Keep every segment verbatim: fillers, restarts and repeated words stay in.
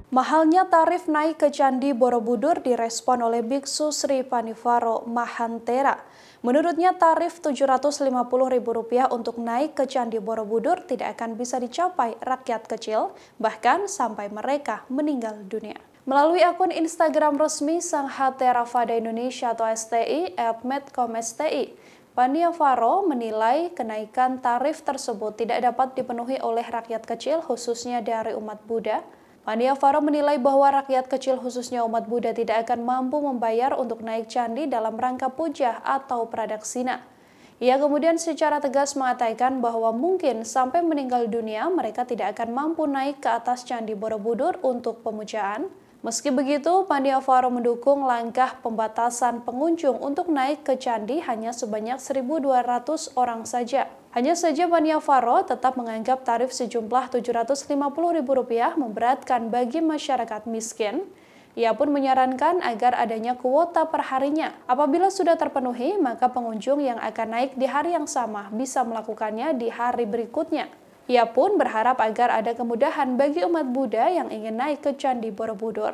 Mahalnya tarif naik ke Candi Borobudur direspon oleh Biksu Sri Panivaro Mahantera. Menurutnya tarif tujuh ratus lima puluh ribu rupiah untuk naik ke Candi Borobudur tidak akan bisa dicapai rakyat kecil, bahkan sampai mereka meninggal dunia. Melalui akun Instagram resmi Sangha Theravada Indonesia atau S T I, at medcom S T I, Panivaro menilai kenaikan tarif tersebut tidak dapat dipenuhi oleh rakyat kecil, khususnya dari umat Buddha. Panivaro menilai bahwa rakyat kecil khususnya umat Buddha tidak akan mampu membayar untuk naik candi dalam rangka puja atau pradaksina. Ia kemudian secara tegas mengatakan bahwa mungkin sampai meninggal dunia mereka tidak akan mampu naik ke atas Candi Borobudur untuk pemujaan. Meski begitu, Panivaro mendukung langkah pembatasan pengunjung untuk naik ke candi hanya sebanyak seribu dua ratus orang saja. Hanya saja Panivaro tetap menganggap tarif sejumlah tujuh ratus lima puluh ribu rupiah memberatkan bagi masyarakat miskin. Ia pun menyarankan agar adanya kuota perharinya. Apabila sudah terpenuhi, maka pengunjung yang akan naik di hari yang sama bisa melakukannya di hari berikutnya. Ia pun berharap agar ada kemudahan bagi umat Buddha yang ingin naik ke Candi Borobudur.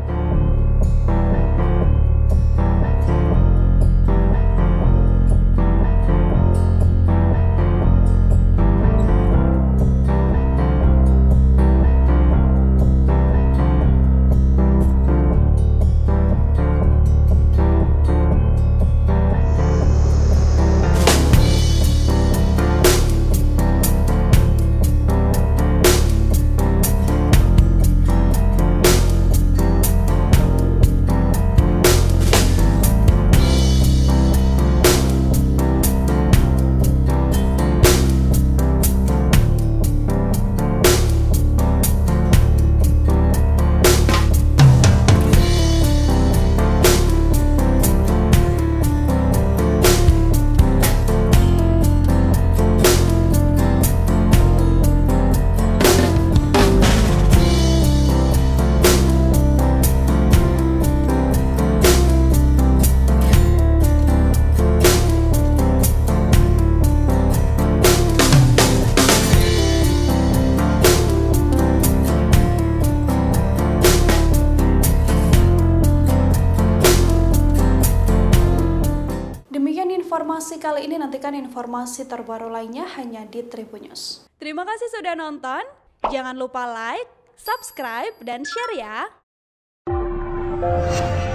Demikian informasi kali ini, nantikan informasi terbaru lainnya hanya di Tribun News. Terima kasih sudah nonton, jangan lupa like, subscribe, dan share ya!